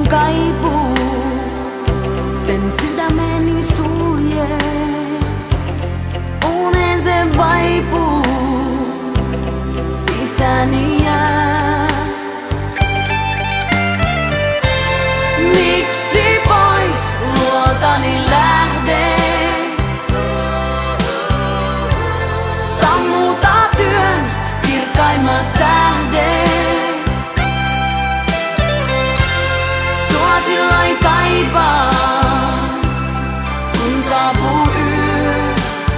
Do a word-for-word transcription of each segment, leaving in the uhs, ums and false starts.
kaipuu, sen sydämeni sulje. Unen se vaipuu, sisäni jää. Miksi pois luotani lähdet? Sammuta työn kirkkaimmat tähdet. Sua sillain kaipaan, kun saapuu yö.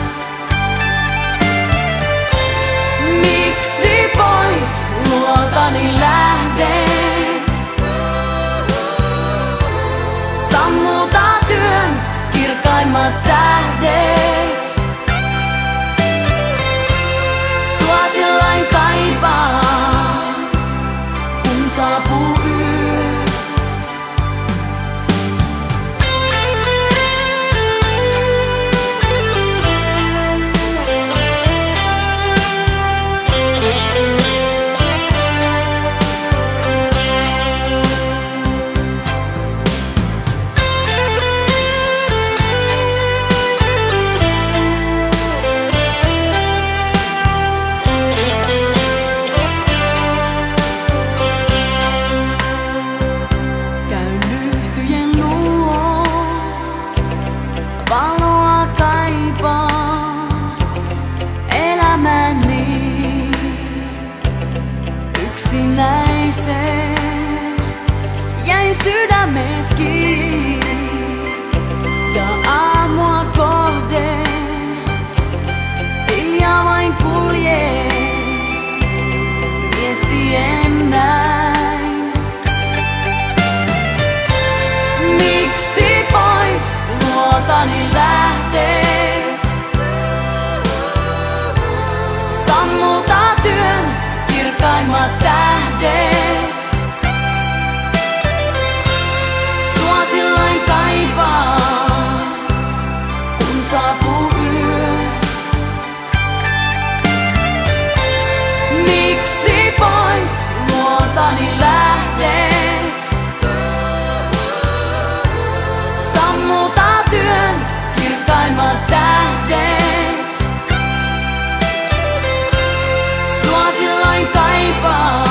Miksi pois luotani lähdet? Sammuta työn kirkkaimmat tähdet. Sua sillain kaipaan, kun saapuu yö. Valoa kaipaan elämäni yksinäiseen. Jäin sydämes kiinni ja aamua kohden hiljaa vain kuljen miettien näin. Miksi pois luotani lähdet? Sammuta työn kirkkaimmat tähdet. Sua sillain kaipaan, kun saapuu yö. Miksi pois luotani lähdet? Sammuta työn kirkkaimmat tähdet. Sua sillain kaipaan.